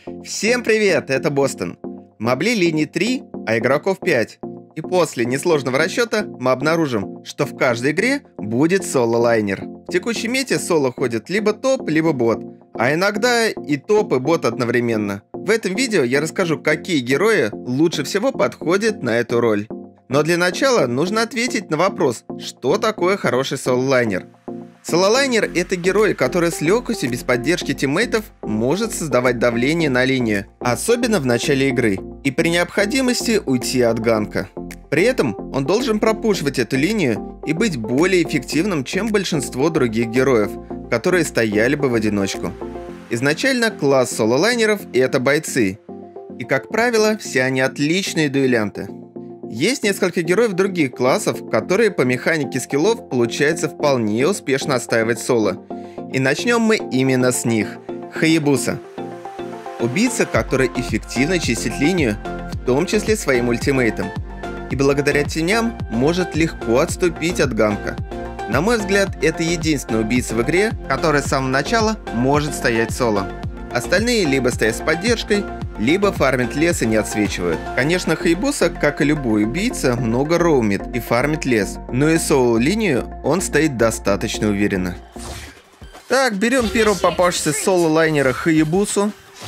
Всем привет, это Бостон. Мобли линии 3, а игроков 5. И после несложного расчета мы обнаружим, что в каждой игре будет соло-лайнер. В текущей мете соло ходит либо топ, либо бот, а иногда и топ, и бот одновременно. В этом видео я расскажу, какие герои лучше всего подходят на эту роль. Но для начала нужно ответить на вопрос, что такое хороший соло-лайнер. Соло-лайнер — это герой, который с легкостью, без поддержки тиммейтов, может создавать давление на линию, особенно в начале игры, и при необходимости уйти от ганка. При этом он должен пропушивать эту линию и быть более эффективным, чем большинство других героев, которые стояли бы в одиночку. Изначально класс соло-лайнеров — это бойцы, и, как правило, все они отличные дуэлянты. Есть несколько героев других классов, которые по механике скиллов получается вполне успешно отстаивать соло. И начнем мы именно с них. Хаябуса. Убийца, который эффективно чистит линию, в том числе своим ультимейтом. И благодаря теням может легко отступить от ганка. На мой взгляд, это единственный убийца в игре, который с самого начала может стоять соло. Остальные либо стоят с поддержкой, либо фармит лес и не отсвечивают. Конечно, Хаябуса, как и любой убийца, много роумит и фармит лес, но и соло-линию он стоит достаточно уверенно. Так, берем первого попавшегося соло-лайнера Хаябусу.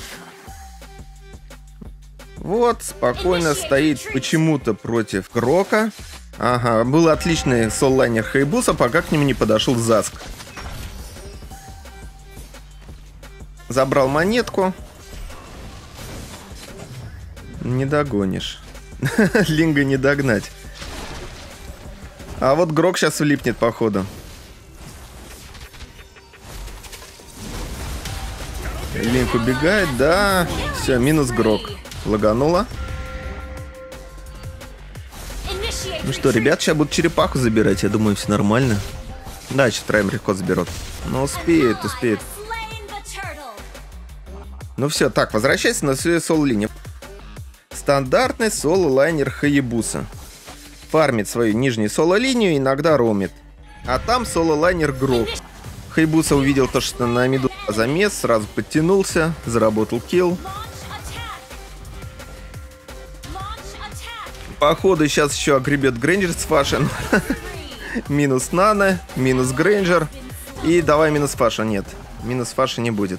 Вот, спокойно стоит почему-то против Грока. Ага, был отличный соло-лайнер Хаябуса, пока к нему не подошел Заск. Забрал монетку. Не догонишь. Линга не догнать. А вот Грок сейчас влипнет, походу. Линк убегает, да. Все, минус Грок. Лагануло. Ну что, ребят, сейчас будут черепаху забирать. Я думаю, все нормально. Да, сейчас втроем легко заберут. Но успеет. Ну все, так, возвращайся на свою соло-линию. Стандартный соло-лайнер Хаябуса. Фармит свою нижнюю соло-линию, иногда роумит. А там соло-лайнер Грок. Хаябуса увидел то, что на миду замес, сразу подтянулся, заработал килл. Походу сейчас еще огребет Грейнджер с фашен. Минус Нана, минус Грейнджер. И давай минус фаша, нет. Минус фаша не будет.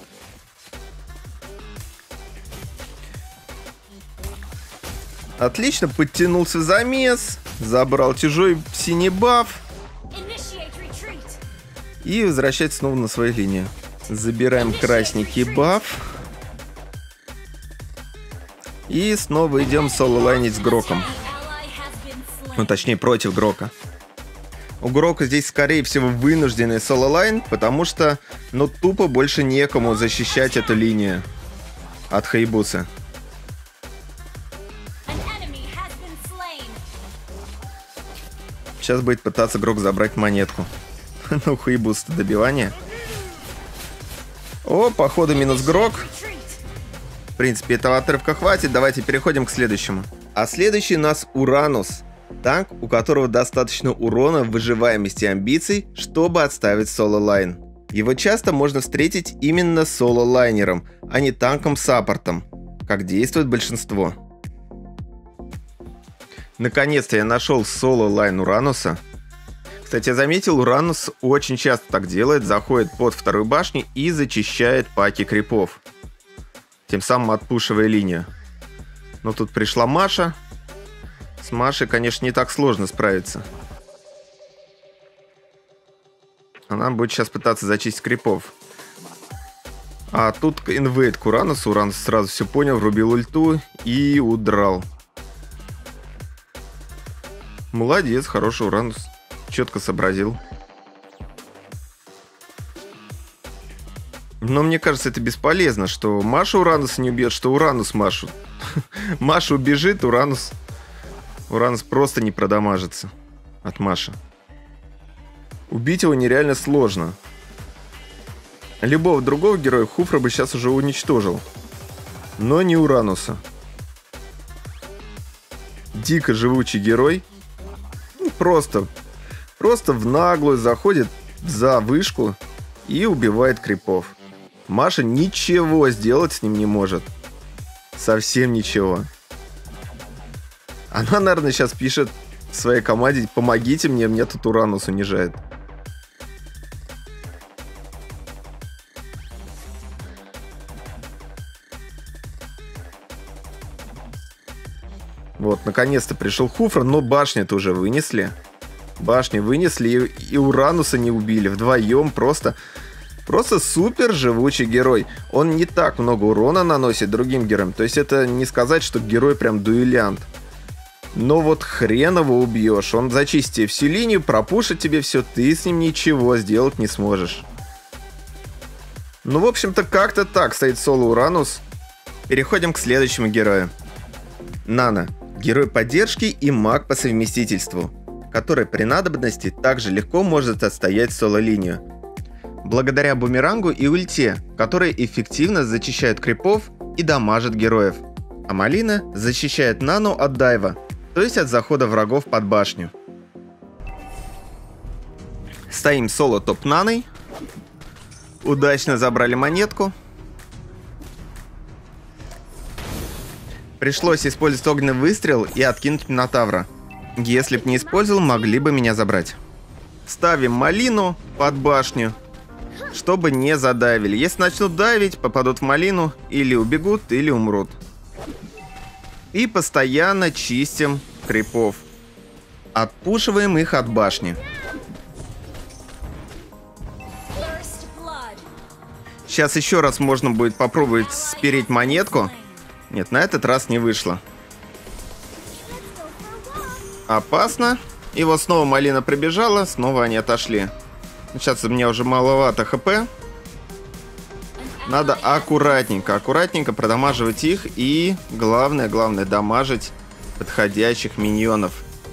Отлично, подтянулся замес, забрал чужой синий баф и возвращается снова на свою линию. Забираем красненький баф и снова идем соло-лайнить с Гроком. Ну, точнее, против Грока. У Грока здесь, скорее всего, вынужденный соло-лайн, потому что, ну, тупо больше некому защищать эту линию от Хаябусы. Сейчас будет пытаться Грок забрать монетку. Ну, Хаябуса добивание. О, походу минус Грок. В принципе, этого отрывка хватит. Давайте переходим к следующему. А следующий у нас Уранус. Танк, у которого достаточно урона, выживаемости и амбиций, чтобы отставить соло-лайн. Его часто можно встретить именно соло-лайнером, а не танком-саппортом, как действует большинство. Наконец-то я нашел соло-лайн Урануса. Кстати, я заметил, Уранус очень часто так делает, заходит под вторую башню и зачищает паки крипов, тем самым отпушивая линию. Но тут пришла Маша. С Машей, конечно, не так сложно справиться. Она будет сейчас пытаться зачистить крипов. А тут инвейд к Уранусу. Уранус сразу все понял, врубил ульту и удрал. Молодец, хороший Уранус. Четко сообразил. Но мне кажется, это бесполезно, что Маша Урануса не убьет, что Уранус Машу. Маша убежит, Уранус просто не продамажится от Маши. Убить его нереально сложно. Любого другого героя Хуфра бы сейчас уже уничтожил. Но не Урануса. Дико живучий герой. Просто в наглую заходит за вышку и убивает крипов. Маша ничего сделать с ним не может. Совсем ничего. Она, наверное, сейчас пишет в своей команде: помогите мне тут Уранус унижает. Вот, наконец-то пришел Хуфр, но башню-то уже вынесли. Башню вынесли и Урануса не убили. Вдвоем просто супер живучий герой. Он не так много урона наносит другим героям. То есть это не сказать, что герой прям дуэлянт. Но вот хрен его убьешь. Он зачистит тебе всю линию, пропушит тебе все. Ты с ним ничего сделать не сможешь. Ну, в общем-то, как-то так стоит соло Уранус. Переходим к следующему герою. Нана. Герой поддержки и маг по совместительству, который при надобности также легко может отстоять соло-линию. Благодаря бумерангу и ульте, которые эффективно зачищают крипов и дамажат героев. А Малина защищает Нану от дайва, то есть от захода врагов под башню. Стоим соло топ Наной. Удачно забрали монетку. Пришлось использовать огненный выстрел и откинуть Минотавра. Если б не использовал, могли бы меня забрать. Ставим Малину под башню, чтобы не задавили. Если начнут давить, попадут в Малину, или убегут, или умрут. И постоянно чистим крипов. Отпушиваем их от башни. Сейчас еще раз можно будет попробовать спереть монетку. Нет, на этот раз не вышло. Опасно. И вот снова Малина прибежала, снова они отошли. Сейчас у меня уже маловато хп. Надо аккуратненько продамаживать их. И главное, дамажить подходящих миньонов.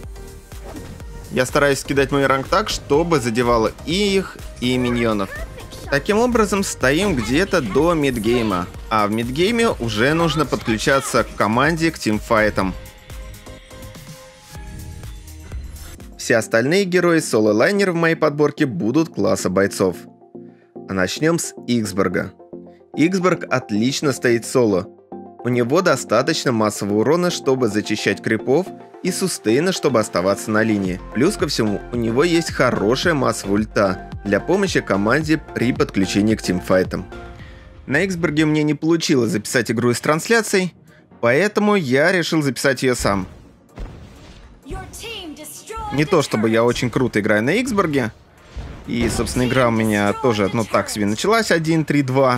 Я стараюсь кидать мой ранг так, чтобы задевало и их, и миньонов. Таким образом, стоим где-то до мидгейма. А в мидгейме уже нужно подключаться к команде, к тимфайтам. Все остальные герои соло-лайнера в моей подборке будут класса бойцов. А начнем с Иксборга. Иксборг отлично стоит соло. У него достаточно массового урона, чтобы зачищать крипов, и сустейна, чтобы оставаться на линии. Плюс ко всему, у него есть хорошая массовая ульта для помощи команде при подключении к тимфайтам. На Иксборге мне не получилось записать игру из трансляций, поэтому я решил записать ее сам. Не то чтобы я очень круто играю на Иксборге. И, собственно, игра у меня тоже, так себе началась, 1-3-2.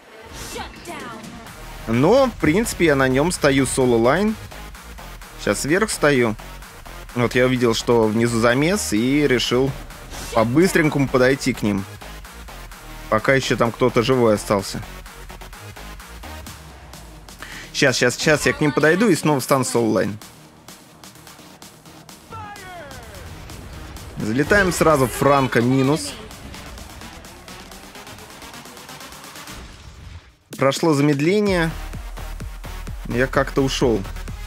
Но, в принципе, я на нем стою соло-лайн. Сейчас вверх стою. Вот я увидел, что внизу замес, и решил по-быстренькому подойти к ним. Пока еще там кто-то живой остался. Сейчас я к ним подойду и снова стану соло-лайн. Залетаем сразу в Франка минус. Прошло замедление. Я как-то ушел.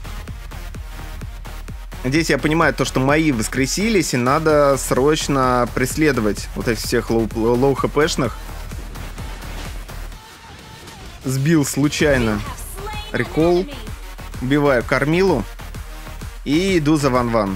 Здесь я понимаю то, что мои воскресились, и надо срочно преследовать вот этих всех лоу-хпшных. Сбил случайно рекол. Убиваю Кормилу. И иду за Ван-Ван.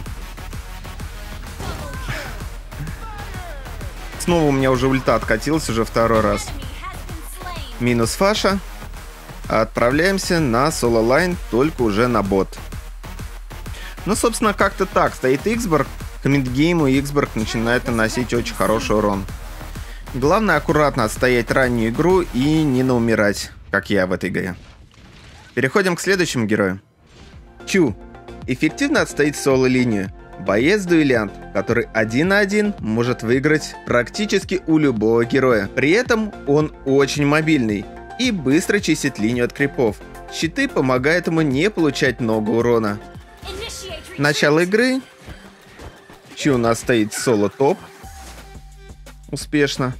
Снова у меня уже ульта откатилась уже второй раз. Минус Фаша. Отправляемся на соло-лайн, только уже на бот. Ну, собственно, как-то так. Стоит Иксборг. К мидгейму Иксборг начинает наносить очень хороший урон. Главное аккуратно отстоять раннюю игру и не наумирать, как я в этой игре. Переходим к следующему герою. Чу. Эффективно отстоит соло-линию. Боец-дуэлянт, который 1 на 1 может выиграть практически у любого героя. При этом он очень мобильный и быстро чистит линию от крипов. Щиты помогают ему не получать много урона. Начало игры. Чу у нас стоит соло-топ. Успешно.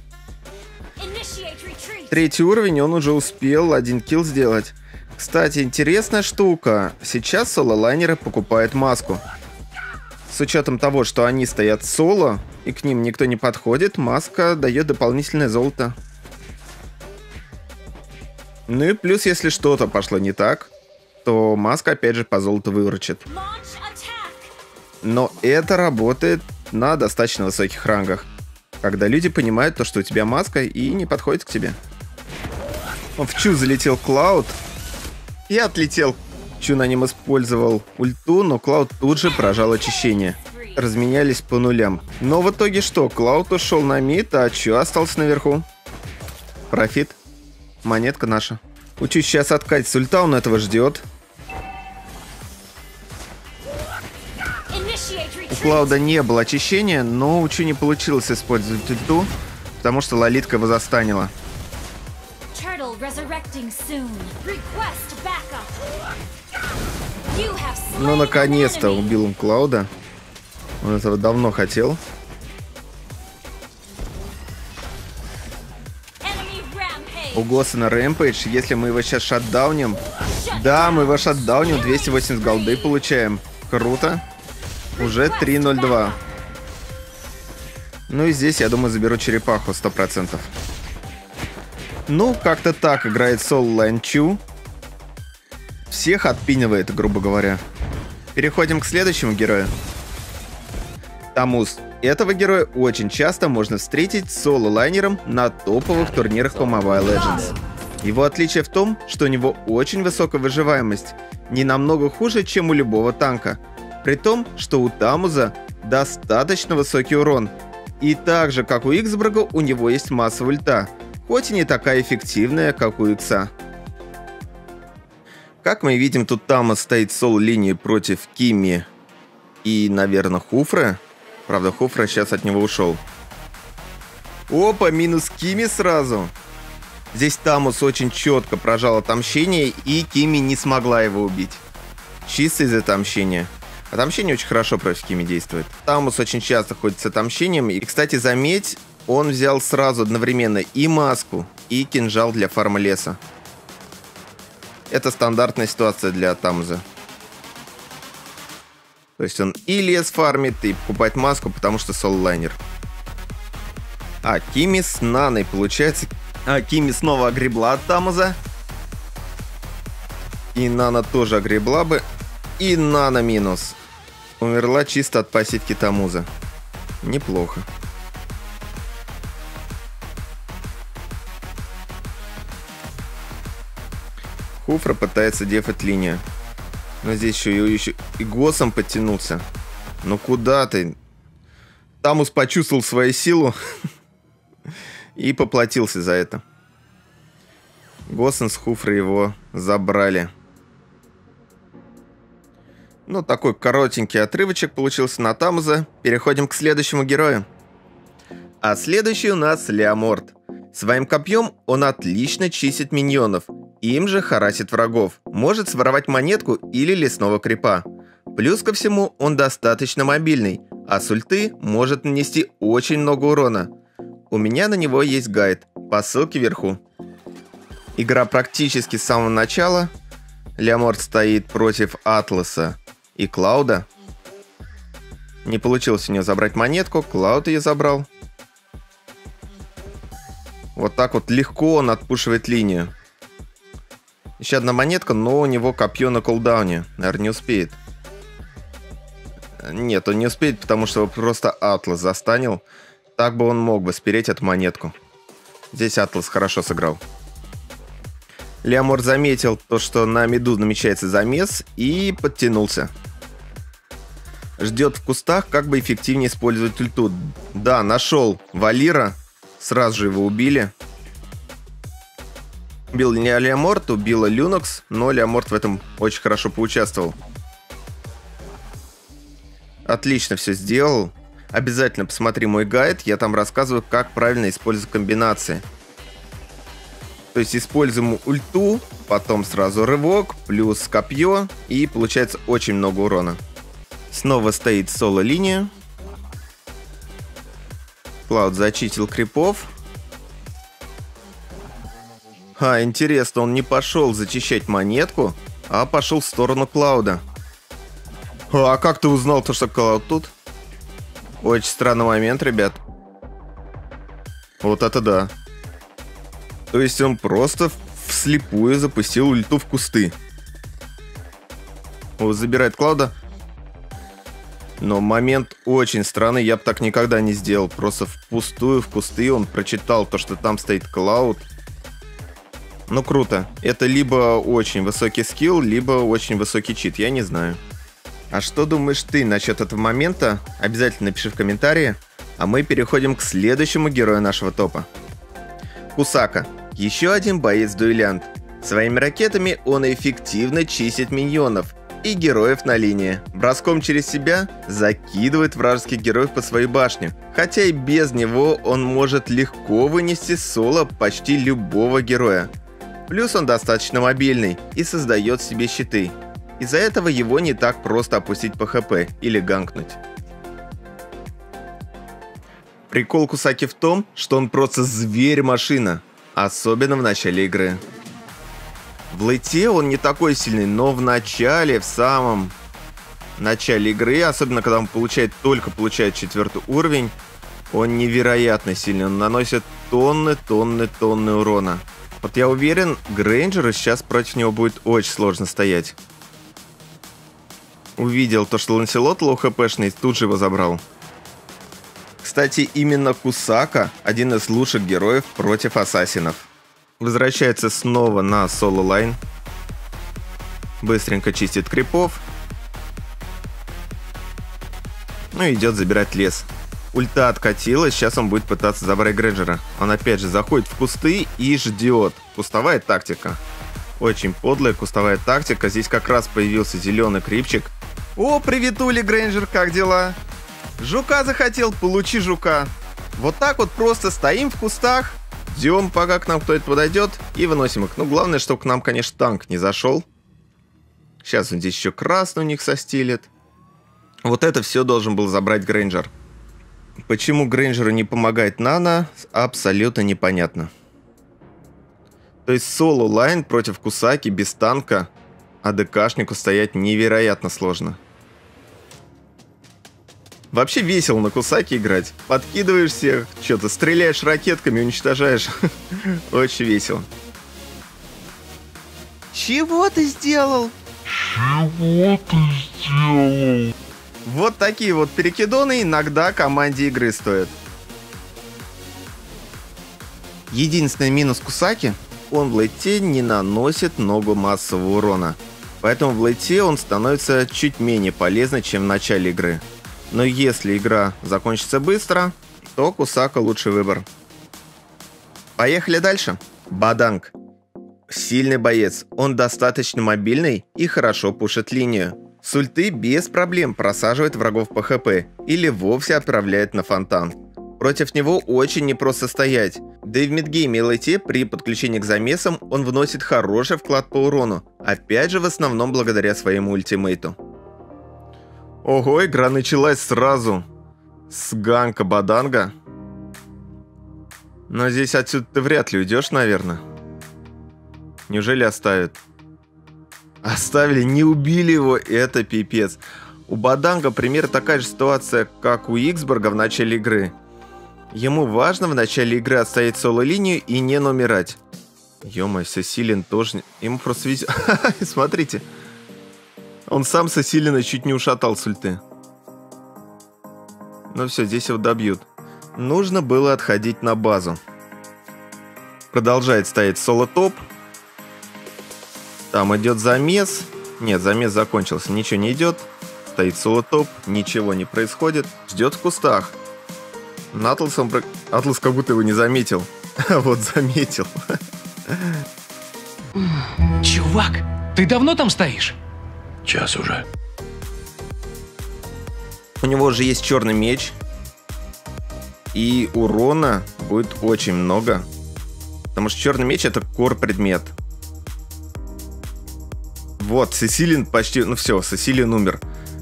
3-й уровень, он уже успел 1 килл сделать. Кстати, интересная штука. Сейчас соло-лайнеры покупают маску. С учетом того, что они стоят соло, и к ним никто не подходит, маска дает дополнительное золото. Ну и плюс, если что-то пошло не так, то маска опять же по золоту выручит. Но это работает на достаточно высоких рангах, когда люди понимают то, что у тебя маска и не подходит к тебе. В Чу залетел Клауд и отлетел. Чу на нем использовал ульту, но Клауд тут же прожал очищение. Разменялись по нулям. Но в итоге что? Клауд ушел на мид, а Чу остался наверху. Профит. Монетка наша. Учу сейчас откатить с ульта, он этого ждет. У Клауда не было очищения, но у Чу не получилось использовать ульту, потому что Лолитка его застанила. Ну, наконец-то убил он Клауда. Он этого давно хотел. У Госсена Рэмпейдж, если мы его сейчас шатдауним... Да, мы его шатдауним, 280 голды получаем. Круто. Уже 3:02. Ну и здесь, я думаю, заберу черепаху 100%. Ну, как-то так играет Soul Line Чу. Всех отпинивает, грубо говоря. Переходим к следующему герою. Тамуз. Этого героя очень часто можно встретить соло-лайнером на топовых турнирах по Mobile Legends. Его отличие в том, что у него очень высокая выживаемость, не намного хуже, чем у любого танка. При том, что у Тамуза достаточно высокий урон. И так же, как у Иксбрага, у него есть масса ульта, хоть и не такая эффективная, как у Икса. Как мы видим, тут Тамуз стоит в соло-линии против Кимми и, наверное, Хуфры. Правда, Хуфра сейчас от него ушел. Опа, минус Кимми сразу. Здесь Тамуз очень четко прожал отомщение, и Кимми не смогла его убить. Чисто из-за отомщения. Отомщение очень хорошо против Кимми действует. Тамуз очень часто ходит с отомщением. И, кстати, заметь, он взял сразу одновременно и маску, и кинжал для фарма леса. Это стандартная ситуация для Тамуза. То есть он и лес фармит, и покупает маску, потому что соло-лайнер. А Кимми с Наной, получается. А Кимми снова огребла от Тамуза. И Нана тоже огребла бы. И Нана минус. Умерла чисто от пассивки Тамуза. Неплохо. Хуфра пытается дефать линию. Но здесь еще и Госсом подтянулся. Ну куда ты? Тамуз почувствовал свою силу и поплатился за это. Госсен с Хуфрой его забрали. Ну, такой коротенький отрывочек получился на Тамуза. Переходим к следующему герою. А следующий у нас Леоморд. Своим копьем он отлично чистит миньонов. Им же харасит врагов. Может своровать монетку или лесного крипа. Плюс ко всему, он достаточно мобильный, а с ульты может нанести очень много урона. У меня на него есть гайд, по ссылке вверху. Игра практически с самого начала. Леоморд стоит против Атласа и Клауда. Не получилось у него забрать монетку, Клауд ее забрал. Вот так вот легко он отпушивает линию. Еще одна монетка, но у него копье на кулдауне. Наверное, не успеет. Нет, он не успеет, потому что его просто Атлас застанил. Так бы он мог бы спереть эту монетку. Здесь Атлас хорошо сыграл. Леоморд заметил то, что на миду намечается замес, и подтянулся. Ждет в кустах, как бы эффективнее использовать ульту. Да, нашел Валира. Сразу же его убили. Убил не Леоморд, убила Люнокс, но Леоморд в этом очень хорошо поучаствовал. Отлично все сделал. Обязательно посмотри мой гайд, я там рассказываю, как правильно использовать комбинации. То есть используем ульту, потом сразу рывок, плюс копье, и получается очень много урона. Снова стоит соло-линия. Клауд зачистил крипов. Интересно, он не пошел зачищать монетку, а пошел в сторону Клауда. А как ты узнал, то, что Клауд тут? Очень странный момент, ребят. Вот это да. То есть он просто в вслепую запустил ульту в кусты. О, забирает Клауда. Но момент очень странный, я бы так никогда не сделал. Просто впустую в кусты он прочитал то, что там стоит Клауд. Ну круто. Это либо очень высокий скилл, либо очень высокий чит, я не знаю. А что думаешь ты насчет этого момента? Обязательно напиши в комментарии. А мы переходим к следующему герою нашего топа. Кусака. Еще один боец-дуэлянт. Своими ракетами он эффективно чистит миньонов и героев на линии. Броском через себя закидывает вражеских героев по своей башне. Хотя и без него он может легко вынести соло почти любого героя. Плюс он достаточно мобильный и создает себе щиты. Из-за этого его не так просто опустить по хп или ганкнуть. Прикол Кусаки в том, что он просто зверь-машина, особенно в начале игры. В лейте он не такой сильный, но в начале, в самом начале игры, особенно когда он только получает 4 уровень, он невероятно сильный, он наносит тонны урона. Вот я уверен, Грейнджеру сейчас против него будет очень сложно стоять. Увидел то, что Ланселот лоу-хпшный, тут же его забрал. Кстати, именно Кусака один из лучших героев против ассасинов. Возвращается снова на соло-лайн. Быстренько чистит крипов. Ну и идет забирать лес. Ульта откатилась, сейчас он будет пытаться забрать Грейнджера. Он опять же заходит в кусты и ждет. Кустовая тактика. Очень подлая кустовая тактика. Здесь как раз появился зеленый крипчик. О, приветули, Грейнджер, как дела? Жука захотел, получи жука. Вот так вот просто стоим в кустах, ждем, пока к нам кто-то подойдет, и выносим их. Ну, главное, чтобы к нам, конечно, танк не зашел. Сейчас он здесь еще красный у них состилит. Вот это все должен был забрать Грейнджер. Почему Грейнджеру не помогает Нана, абсолютно непонятно. То есть соло-лайн против Кусаки без танка АДКшнику стоять невероятно сложно. Вообще весело на Кусаке играть. Подкидываешь всех, что-то стреляешь ракетками, уничтожаешь. Очень весело. Чего ты сделал? Вот такие вот перекидоны иногда команде игры стоят. Единственный минус Кусаки, он в лейте не наносит много массового урона. Поэтому в лейте он становится чуть менее полезным, чем в начале игры. Но если игра закончится быстро, то Кусака лучший выбор. Поехали дальше. Баданг. Сильный боец. Он достаточно мобильный и хорошо пушит линию. С ульты без проблем просаживает врагов по хп или вовсе отправляет на фонтан. Против него очень непросто стоять. Да и в мидгейме и лейте при подключении к замесам он вносит хороший вклад по урону. Опять же в основном благодаря своему ультимейту. Ого, игра началась сразу с ганка Баданга. Но здесь отсюда ты вряд ли уйдешь, наверное. Неужели оставят? Оставили, не убили его, это пипец. У Баданга примерно такая же ситуация, как у Иксборга в начале игры. Ему важно в начале игры отстоять соло-линию и не умирать. Ё-моё, Сесилин тоже... Ему просто везет... Смотрите. Он сам Сесилина чуть не ушатал с ульты. Ну все, здесь его добьют. Нужно было отходить на базу. Продолжает стоять соло-топ. Там идет замес. Нет, замес закончился, ничего не идет. Стоит соло-топ, ничего не происходит. Ждет в кустах. Атлас как будто его не заметил. Вот заметил. Чувак, ты давно там стоишь? Час уже. У него же есть черный меч. И урона будет очень много. Потому что черный меч это кор-предмет. Вот, Сесилин почти... Ну все, Сесилин умер.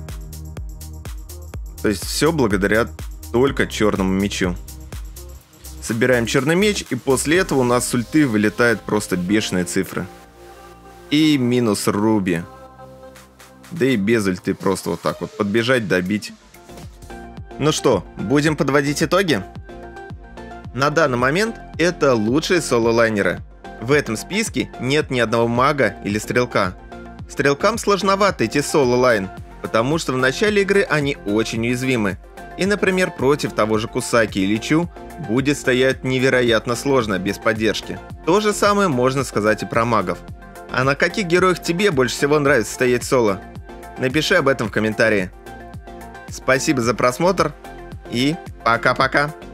То есть все благодаря только черному мечу. Собираем черный меч, и после этого у нас с ульты вылетают просто бешеные цифры. И минус Руби. Да и без ульты просто вот так вот подбежать, добить. Ну что, будем подводить итоги? На данный момент это лучшие соло-лайнеры. В этом списке нет ни одного мага или стрелка. Стрелкам сложновато идти соло-лайн, потому что в начале игры они очень уязвимы. И, например, против того же Кусаки или Чу будет стоять невероятно сложно без поддержки. То же самое можно сказать и про магов. А на каких героях тебе больше всего нравится стоять соло? Напиши об этом в комментарии. Спасибо за просмотр и пока-пока!